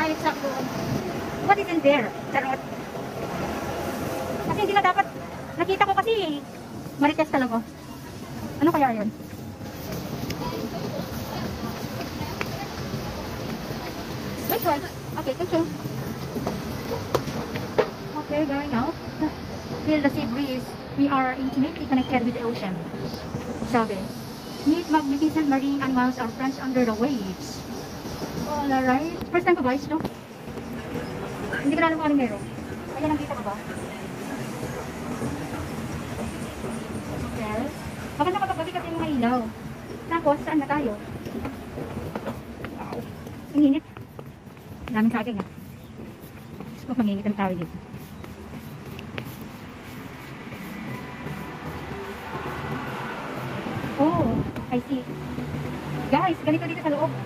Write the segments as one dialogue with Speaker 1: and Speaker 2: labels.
Speaker 1: exact doon. What is in there? Charot. Kasi hindi na dapat. Nakita ko kasi marites talaga. Ano kaya yun? Which one? Okay, thank you. Okay, going out. Feel the sea breeze. We are intimately connected with the ocean. Sabi. Meet magnificent marine animals or friends under the waves. Alright. First time ko guys, no? Hindi ko na alam kung anong meron. Ayan, nakita ko ba? Okay. Bakit nakapagpagay kasi yung mga ilaw? Tapos, saan na tayo? Wow. Ang init. Daming saging ha. Gusto ko manginit ang tao dito. Oh, I see. Guys, ganito dito sa loob.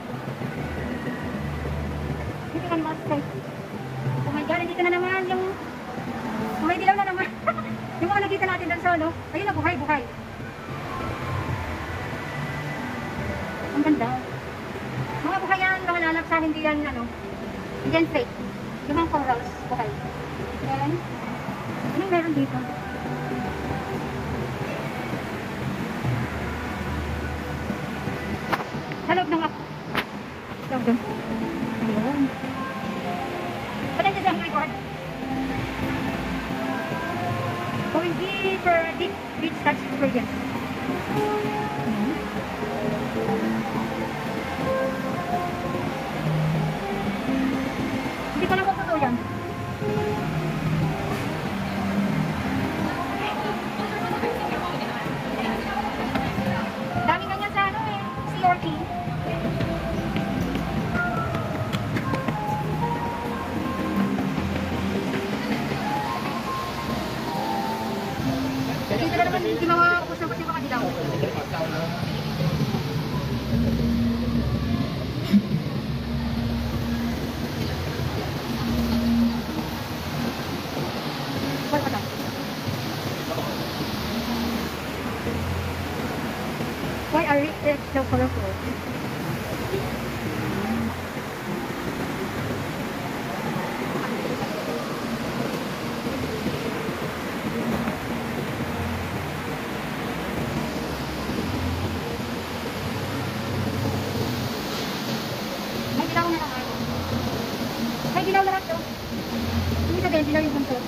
Speaker 1: Dito nga naman sa oh my god, nandito na naman yung may dilaw na naman. Yung mga nakita natin doon sa ano. Ayun na, buhay, buhay. Ang ganda. Mga buhay yan, mga lalapsa, hindi yan ano. Hindi yan fake. Yung mga corals, buhay. And, anong meron dito? Sa loob ng ako. Sa loob doon. Ayun. But I'm just ang record. Going deeper, deep beach touch experience. Hindi ko lang kung totoo yan. Dami ganyan sa ano eh. CRT. Dito na naman hindi makakapos na kasi baka dilaw. Wala pa tayo. Why are it so colorful? May dilaw na lang. May dilaw lahat to. Hindi sabihin, dilaw yung buntot.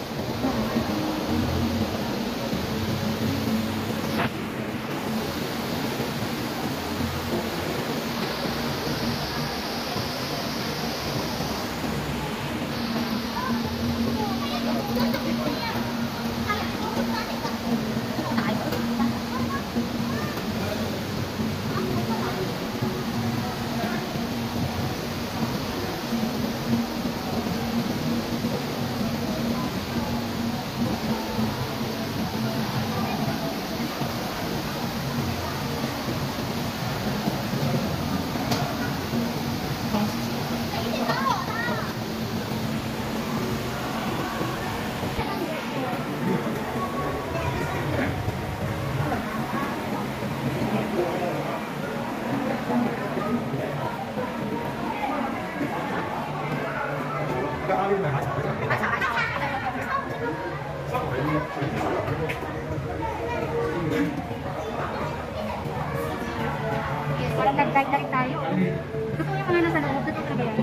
Speaker 1: Parang nag-guide na rin tayo. Ito po yung mga nasa loob. Ito talaga yan.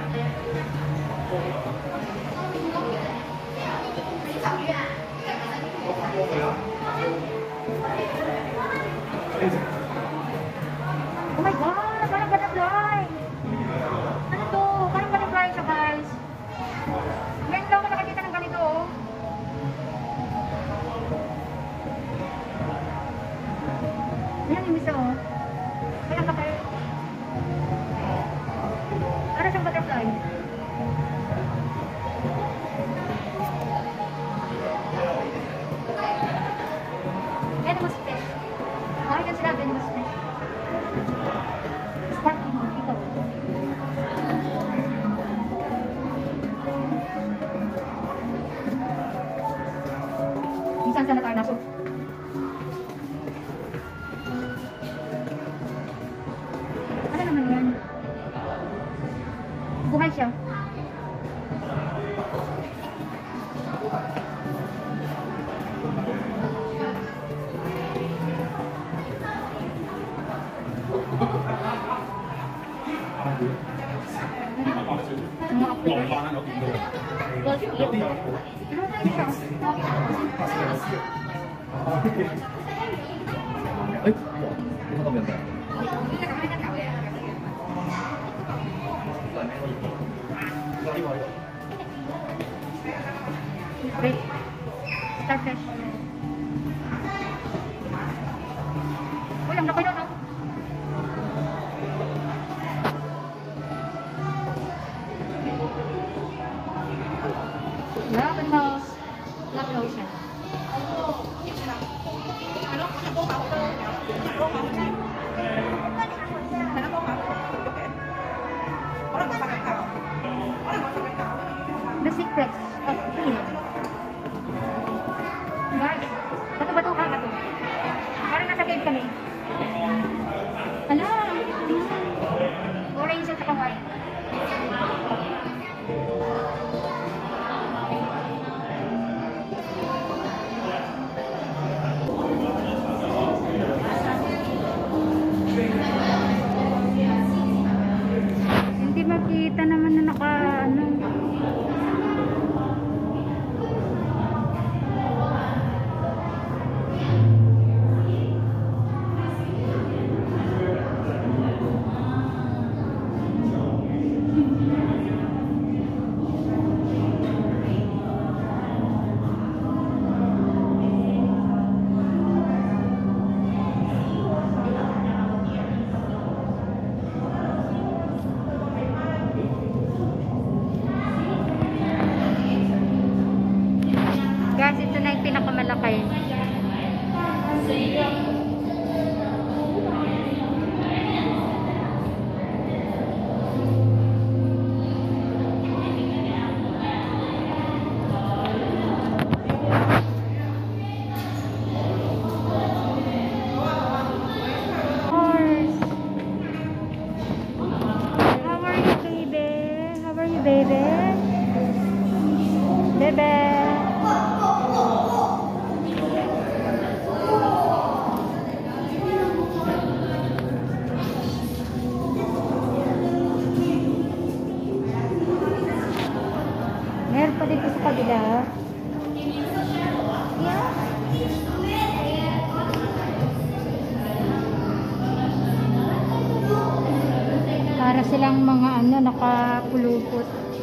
Speaker 1: Oh my god! Parang butterfly! Ano to? Parang butterfly siya guys. Ngayon lang ako nakakita Buhay siya. Golf eat.
Speaker 2: Ay, ito ka ganda.
Speaker 1: Wait. Starfish. Uy, ang laki nun, no? Love and Mouse. Love lotion. The secrets of clean. Guys, bato-bato ka bato. Parang nasa cave kami. Ala, orange at saka white. Hindi makita naman na naka ano. Guys, ito na yung pinakamalaki. Horse. How are you, baby? How are you, baby? Bebe. Meron pa dito sa kabila. Yeah. Para silang mga ano, nakapulupot.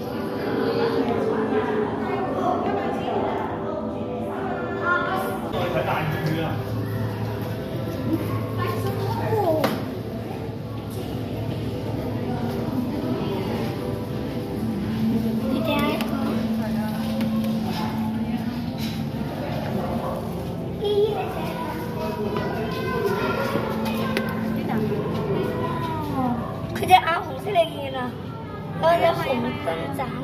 Speaker 3: 그냥 아무 쓰레기나 어려서 못하는 장.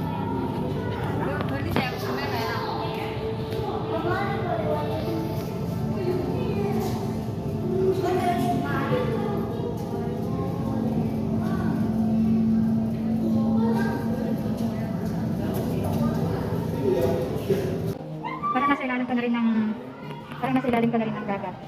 Speaker 1: Parang nasa ilalim ka na rin ng dagat.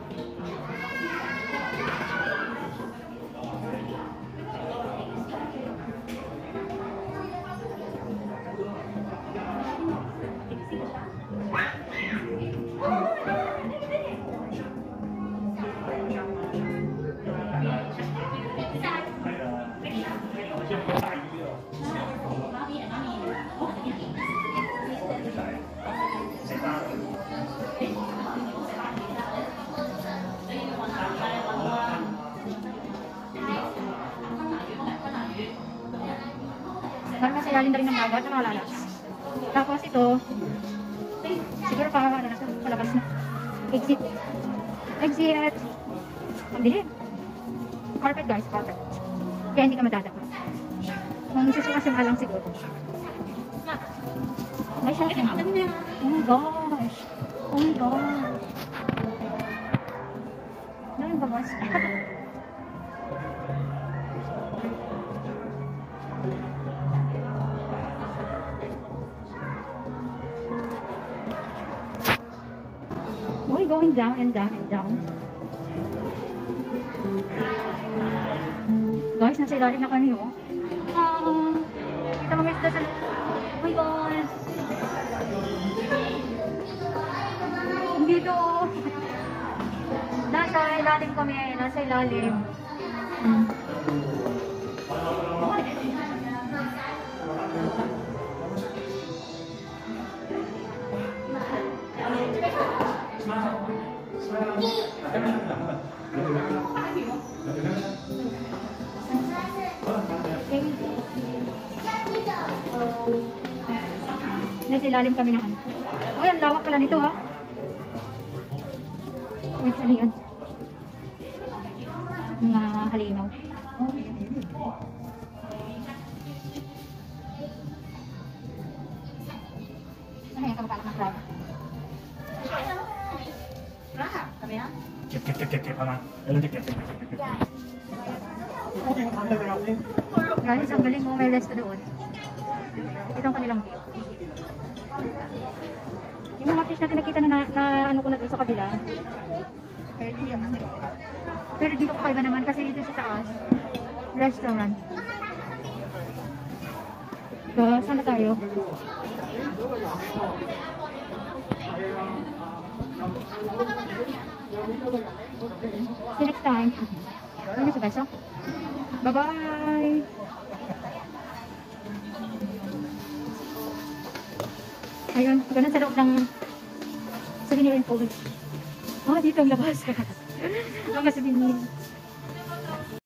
Speaker 1: Parang nasa ilalim na rin ng dagat na mga lalas. Tapos ito, siguro pa ano na ito, palabas na. Exit. Exit. Ang dilim. Carpet guys, carpet. Kaya hindi ka madadapa. Kung susukasin ka lang siguro. May siya. Oh my gosh. Oh my gosh. Ano ba boss? going down and down and down. Guys, nasa ilalim na kami, oh. Kita mga isda sa... Oh my God! Dito, oh. Nasa ilalim kami, nasa ilalim. Nasa ilalim kami na ano. Oh, ang lawak pala nito, ha? Wait, ano yun? Mga halimaw. Ano yan? Kamapalak ng crab? Crab? Kami yan?
Speaker 2: Kip, aman. Alam kip.
Speaker 1: Guys, ang galing mo. May resto doon. Ito ang kanilang view. Yung mga fish natin nakita na ano ko na doon sa kabila. Pero dito ko kaiba naman kasi dito sa taas. Restaurant. So, saan na tayo? See you next time. Ano sa beso? Bye-bye! Ayun, ganun sa loob ng souvenir and food. Ah, dito ang labas. Mga souvenir.